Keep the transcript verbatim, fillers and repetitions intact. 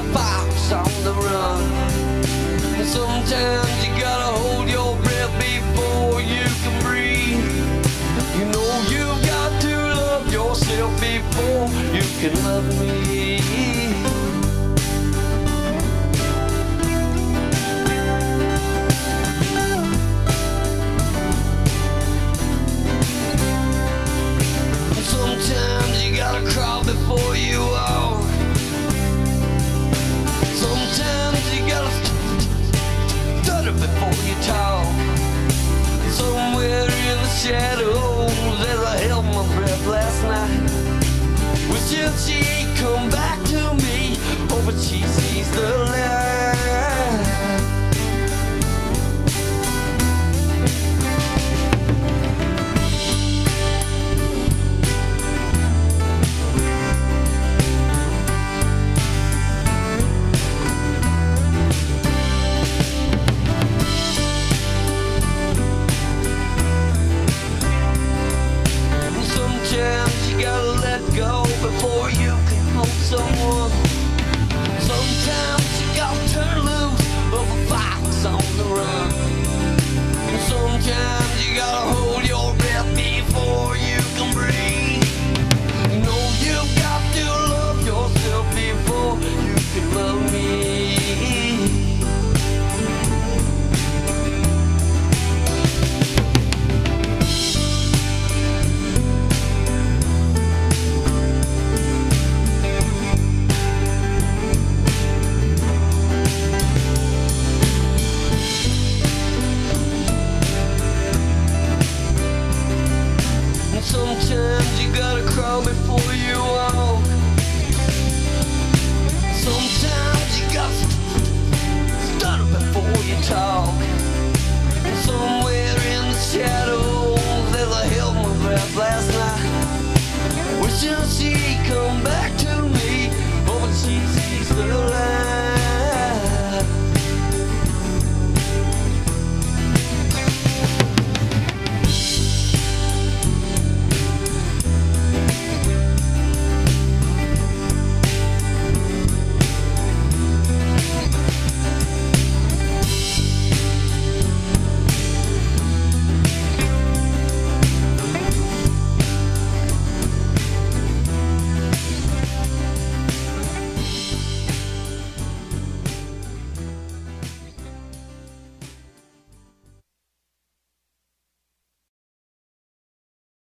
a fox on the run. And sometimes you gotta hold your breath before you can breathe. You know you've got to love yourself before you can love me. Sometimes you gotta crawl before you walk. Sometimes you gotta stutter before you talk. Somewhere in the shadows as I held my breath last night, wishing she'd come back to me. Oh, but she sees the light.